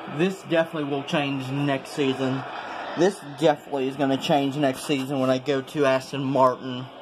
This definitely will change next season. This definitely is going to change next season when I go to Aston Martin.